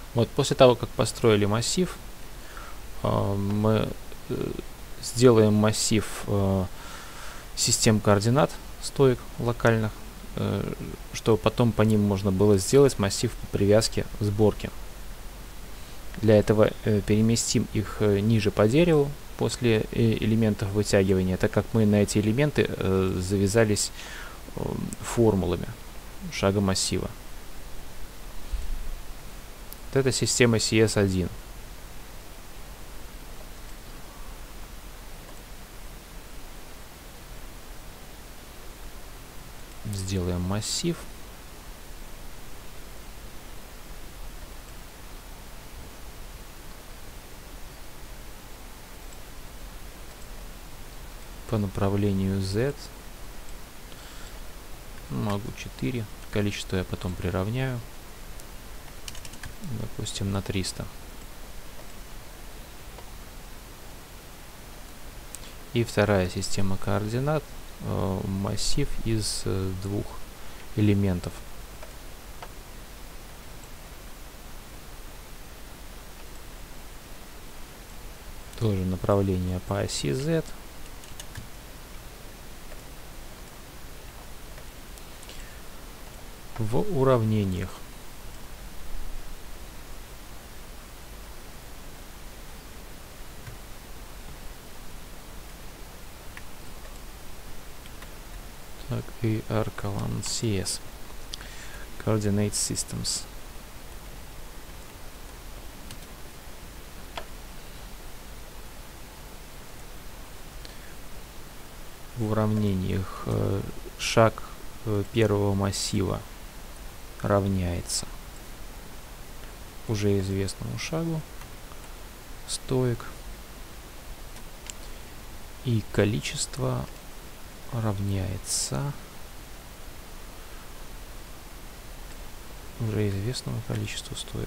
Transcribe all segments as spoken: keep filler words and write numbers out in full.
Вот после того, как построили массив, мы сделаем массив систем координат, стоек локальных, чтобы потом по ним можно было сделать массив по привязке сборки. Для этого переместим их ниже по дереву после элементов вытягивания, так как мы на эти элементы завязались формулами шага массива. Вот это система си эс один. Сделаем массив. По направлению Z. Могу четыре. Количество я потом приравняю. Допустим, на триста. И вторая система координат. Э, массив из э, двух элементов. Тоже направление по оси Z. В уравнениях. Так, и Arcalan си эс. Coordinate Systems. В уравнениях э, шаг э, первого массива равняется уже известному шагу стоек, и количество равняется уже известному количеству стоек.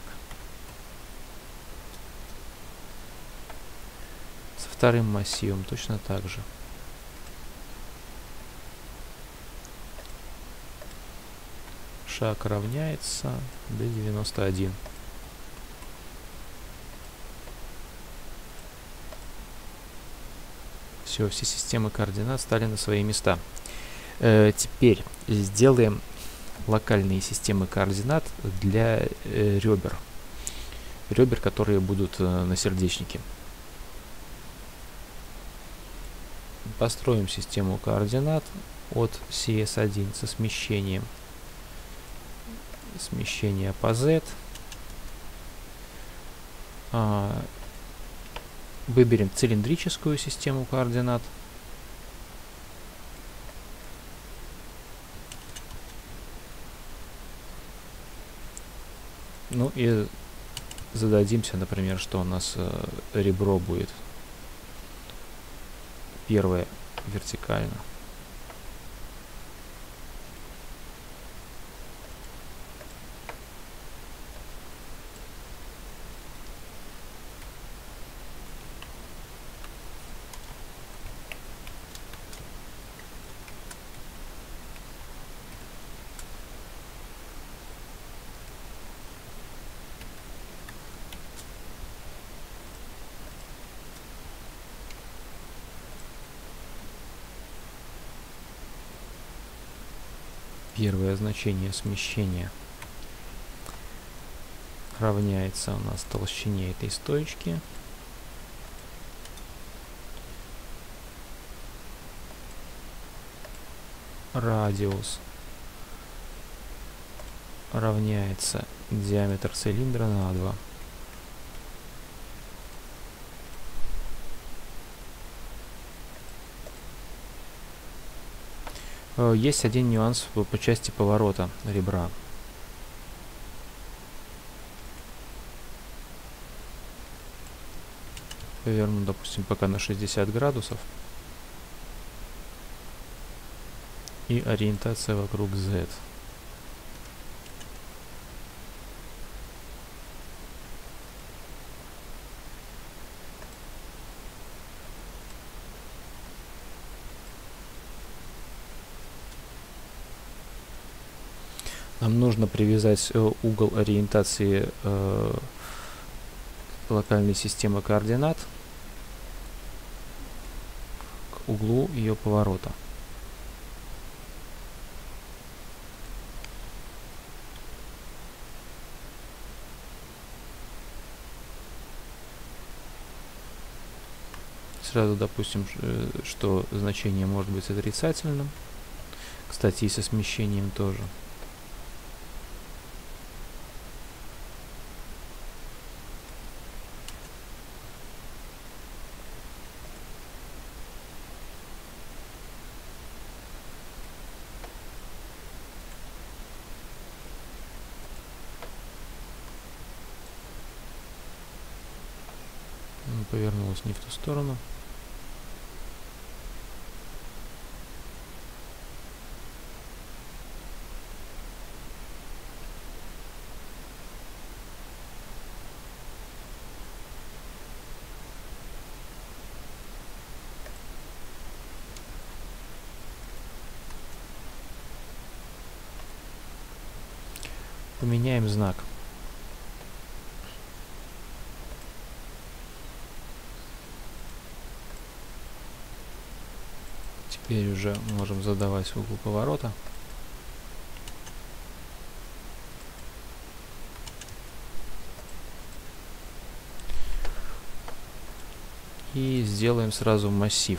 Со вторым массивом точно так же. Шаг равняется d девяносто один. Все, все системы координат стали на свои места. Э, теперь сделаем локальные системы координат для э, ребер. Ребер, которые будут э, на сердечнике. Построим систему координат от си эс один со смещением. Смещение по Z. А, выберем цилиндрическую систему координат. Ну и зададимся, например, что у нас э, ребро будет первое вертикально. Первое значение смещения равняется у нас толщине этой стоечки. Радиус равняется диаметр цилиндра на два. Есть один нюанс по, по части поворота ребра. Поверну, допустим, пока на шестьдесят градусов. И ориентация вокруг Z. нам нужно привязать э, угол ориентации э, локальной системы координат к углу ее поворота. Сразу допустим, что значение может быть отрицательным. Кстати, и со смещением тоже. Повернулась не в ту сторону. Поменяем знак. Теперь уже можем задавать угол поворота. И сделаем сразу массив.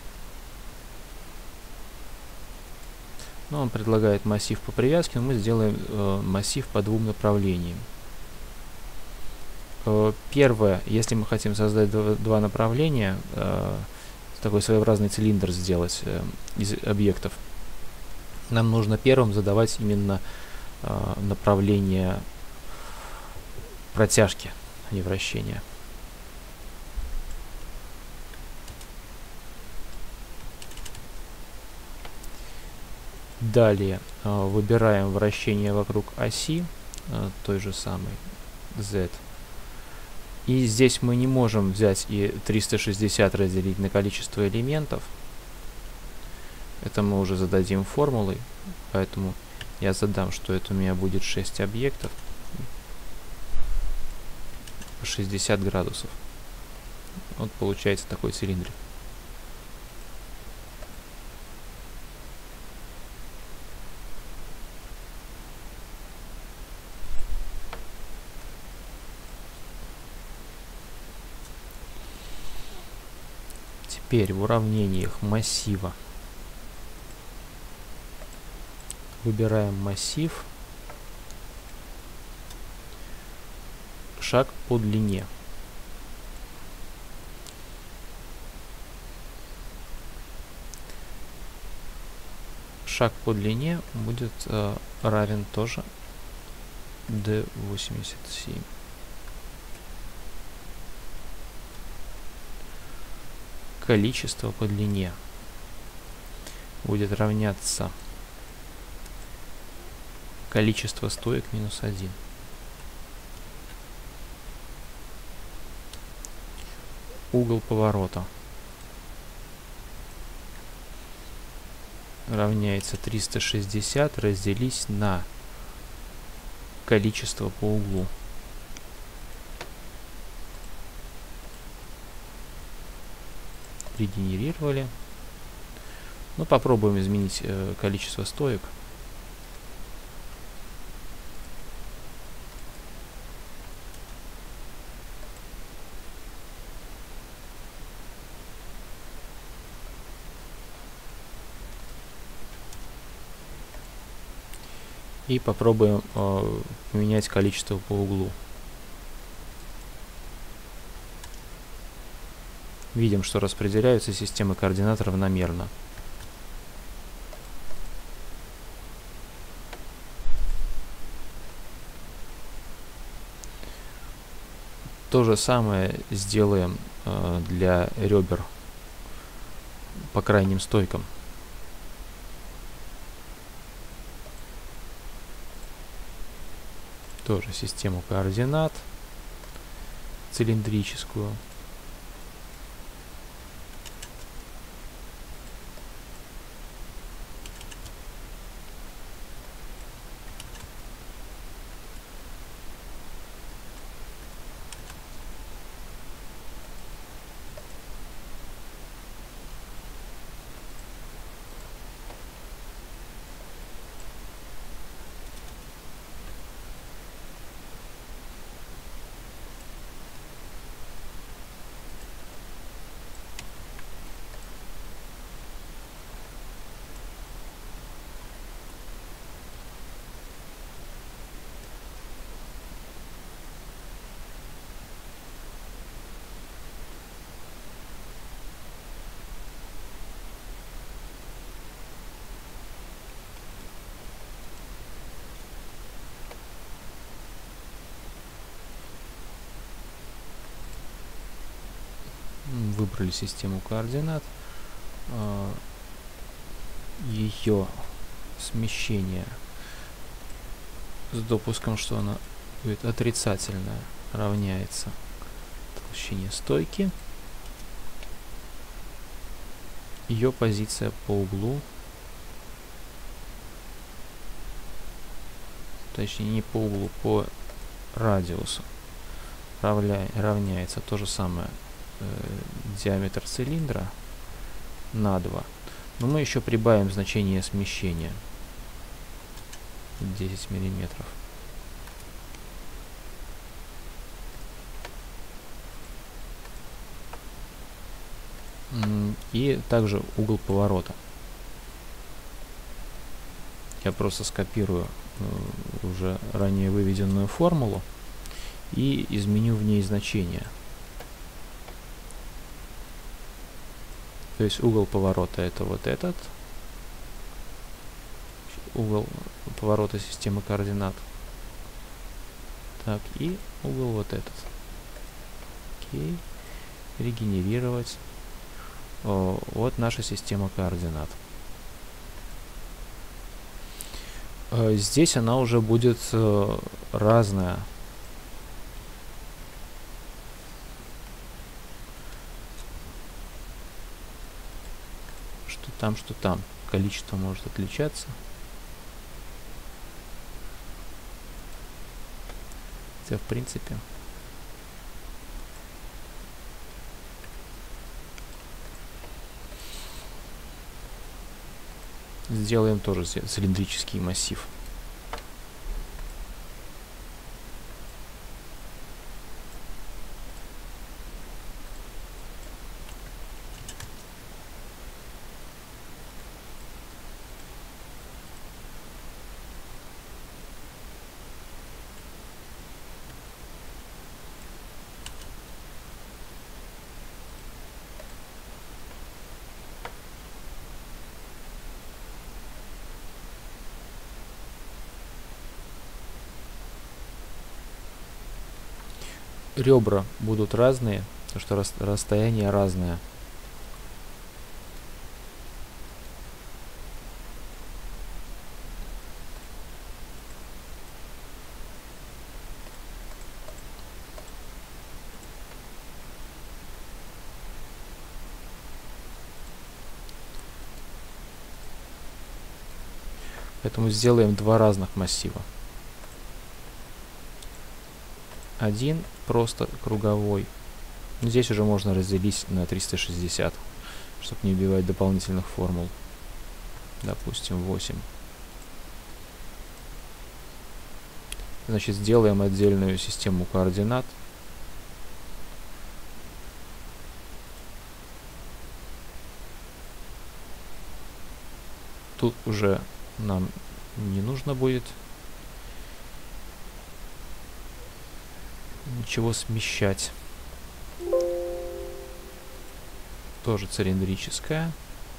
Но он предлагает массив по привязке, но мы сделаем э, массив по двум направлениям. Э, первое, если мы хотим создать два, два направления, э, такой своеобразный цилиндр сделать э, из объектов, нам нужно первым задавать именно э, направление протяжки, а не вращения. Далее э, выбираем вращение вокруг оси, э, той же самой Z. И здесь мы не можем взять и триста шестьдесят разделить на количество элементов. Это мы уже зададим формулой. Поэтому я задам, что это у меня будет шесть объектов по шестьдесят градусов. Вот получается такой цилиндрик. Теперь в уравнениях массива выбираем массив, шаг по длине. Шаг по длине будет э, равен тоже d восемьдесят семь. Количество по длине будет равняться количество стоек минус один. Угол поворота равняется триста шестьдесят разделить на количество по углу. Регенерировали. Ну, попробуем изменить э, количество стоек. И попробуем э, поменять количество по углу. Видим, что распределяются системы координат равномерно. То же самое сделаем э, для ребер по крайним стойкам. Тоже систему координат цилиндрическую. выбрали систему координат. Ее смещение с допуском, что она будет отрицательная, равняется толщине стойки. Ее позиция по углу, точнее не по углу, по радиусу равня, равняется то же самое э, диаметр цилиндра на два. Но мы еще прибавим значение смещения десять миллиметров. И также угол поворота. Я просто скопирую э, уже ранее выведенную формулу и изменю в ней значение. То есть угол поворота это вот этот. Угол поворота системы координат. Так, и угол вот этот. Окей. Регенерировать. О, вот наша система координат. Э, здесь она уже будет э, разная. Что там, что там. Количество может отличаться. Хотя, в принципе... Сделаем тоже цилиндрический массив. Ребра будут разные, потому что рас расстояние разное. Поэтому сделаем два разных массива. Один просто круговой. Здесь уже можно разделить на триста шестьдесят, чтобы не вбивать дополнительных формул. Допустим, восемь. Значит, сделаем отдельную систему координат. Тут уже нам не нужно будет ничего смещать. Тоже цилиндрическая.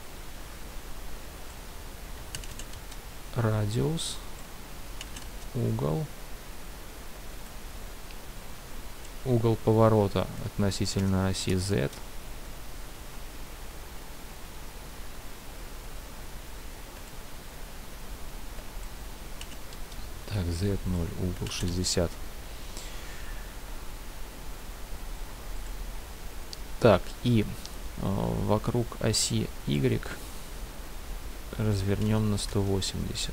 Радиус. Угол. Угол поворота относительно оси Z. Так, зет ноль, угол шестьдесят. Так, и э, вокруг оси Y развернем на сто восемьдесят.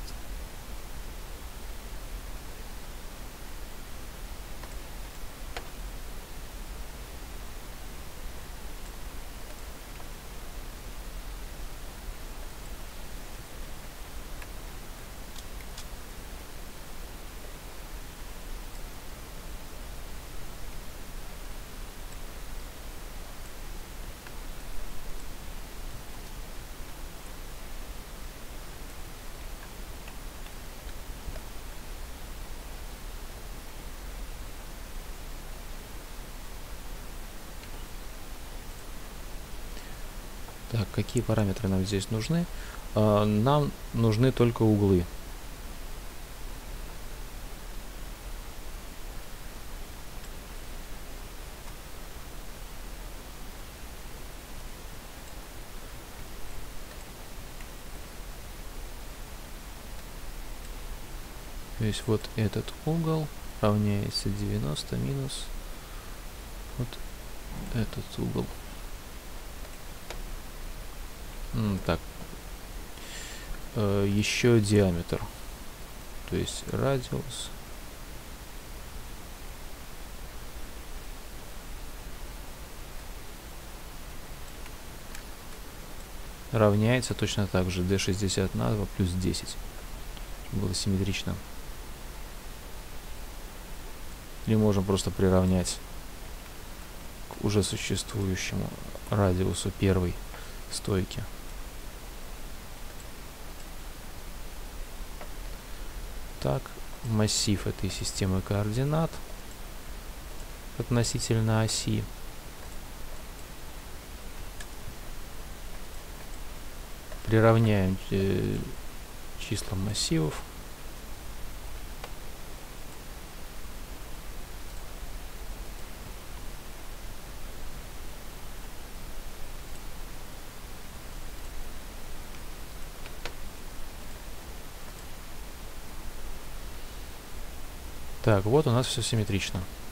Так, какие параметры нам здесь нужны? А, нам нужны только углы. То есть вот этот угол равняется девяносто минус вот этот угол. М, так. Э, еще диаметр. То есть радиус. Равняется точно так же d шестьдесят на два плюс десять. Было симметрично. Или можем просто приравнять к уже существующему радиусу первой стойки. Так, массив этой системы координат относительно оси. Приравняем э, числа массивов. Так, вот у нас все симметрично.